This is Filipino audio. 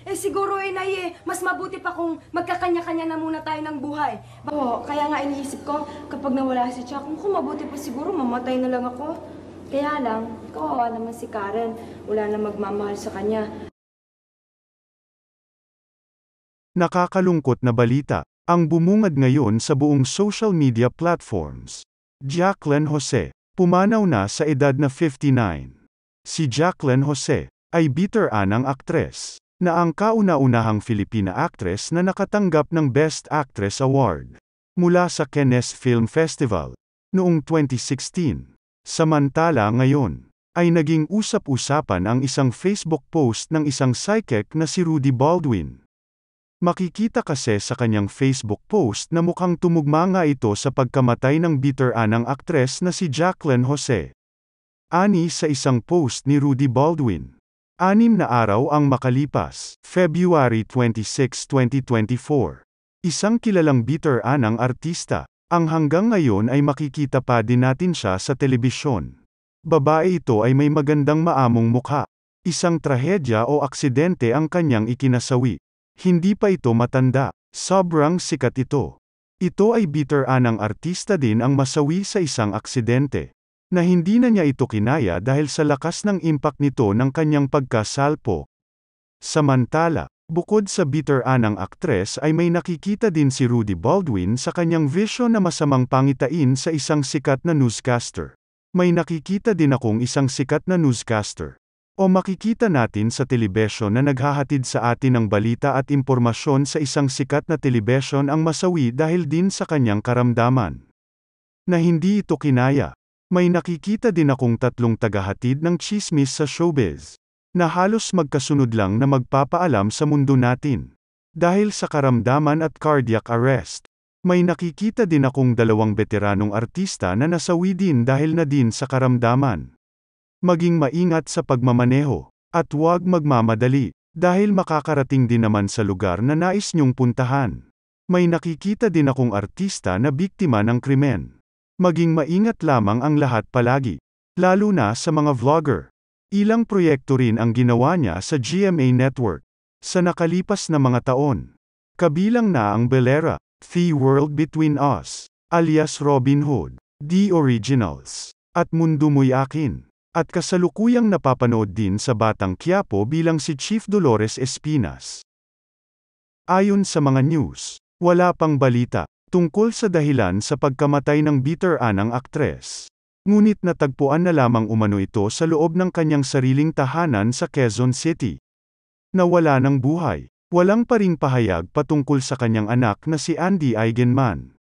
Siguro Nay, mas mabuti pa kung magkakanya-kanya na muna tayo ng buhay. Oo, kaya nga iniisip ko, kapag nawala si Chuck, kung mabuti pa siguro mamatay na lang ako. Kaya lang, kawawa naman si Karen. Wala na magmamahal sa kanya. Nakakalungkot na balita, ang bumungad ngayon sa buong social media platforms. Jacqueline Jose, pumanaw na sa edad na 59. Si Jacqueline Jose, ay bitter-anang aktres, na ang kauna-unahang Filipina actress na nakatanggap ng Best Actress Award, mula sa Cannes Film Festival, noong 2016. Samantala ngayon, ay naging usap-usapan ang isang Facebook post ng isang psychic na si Rudy Baldwin. Makikita kasi sa kanyang Facebook post na mukhang tumugma nga ito sa pagkamatay ng bitter-anang aktres na si Jacqueline Jose. Ani sa isang post ni Rudy Baldwin. 6 na araw ang makalipas, February 26, 2024. Isang kilalang bitter-anang artista, ang hanggang ngayon ay makikita pa din natin siya sa telebisyon. Babae ito ay may magandang maamong mukha. Isang trahedya o aksidente ang kanyang ikinasawi. Hindi pa ito matanda, sobrang sikat ito. Ito ay bitter-anang artista din ang masawi sa isang aksidente, na hindi na niya ito kinaya dahil sa lakas ng impact nito ng kanyang pagkasalpo. Samantala, bukod sa bitter-anang aktres ay may nakikita din si Rudy Baldwin sa kanyang vision na masamang pangitain sa isang sikat na newscaster. May nakikita din akong isang sikat na newscaster. O makikita natin sa telebisyon na naghahatid sa atin ng balita at impormasyon sa isang sikat na telebisyon ang masawi dahil din sa kanyang karamdaman. Na hindi ito kinaya. May nakikita din akong 3 tagahatid ng tsismis sa showbiz, na halos magkasunod lang na magpapaalam sa mundo natin. Dahil sa karamdaman at cardiac arrest. May nakikita din akong 2 veteranong artista na nasawi din dahil na din sa karamdaman. Maging maingat sa pagmamaneho, at huwag magmamadali, dahil makakarating din naman sa lugar na nais niyong puntahan. May nakikita din akong artista na biktima ng krimen. Maging maingat lamang ang lahat palagi, lalo na sa mga vlogger. Ilang proyekto rin ang ginawa niya sa GMA Network, sa nakalipas na mga taon. Kabilang na ang Belera, The World Between Us, alias Robin Hood, The Originals, at Mundo Mo'y Akin. At kasalukuyang napapanood din sa Batang Quiapo bilang si Chief Dolores Espinas. Ayon sa mga news, wala pang balita tungkol sa dahilan sa pagkamatay ng bitter-anang aktres. Ngunit natagpuan na lamang umano ito sa loob ng kanyang sariling tahanan sa Quezon City. Nawala ng buhay. Walang pa ring pahayag patungkol sa kanyang anak na si Andy Eigenman.